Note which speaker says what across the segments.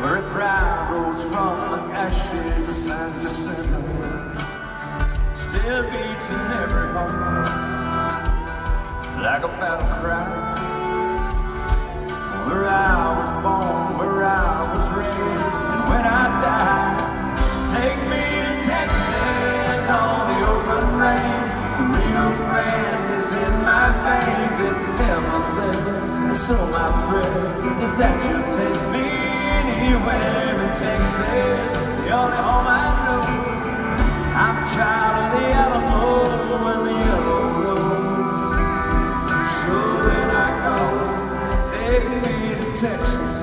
Speaker 1: where a pride rose from the ashes of San Jacinto, still beats in every heart like a battle cry. Where I was born, where I was raised, and when I die, take me to Texas on the open range. The Rio Grande is in my veins, it's heaven there. And so my prayer is that you'll take me anywhere in Texas, the only home I know. I'm a child of the Alamo and the yellow rose. So when I go, take me to Texas,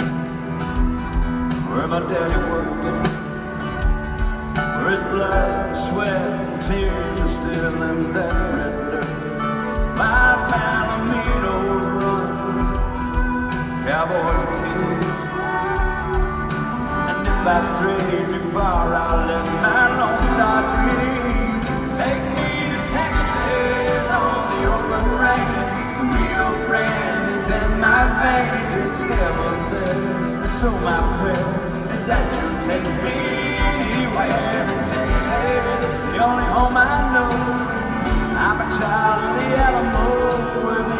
Speaker 1: where my daddy worked, where his blood, sweat, and tears are still in that red dirt. My Palominos run, cowboys and kids, and if I stray too far, I'll let my Lone Star dream take me to Texas on the open range. The Rio Grande is in my veins, it's heaven there. And so my prayer is that you'll take me anywhere in Texas, the only home I know. I'm a child of the Alamo.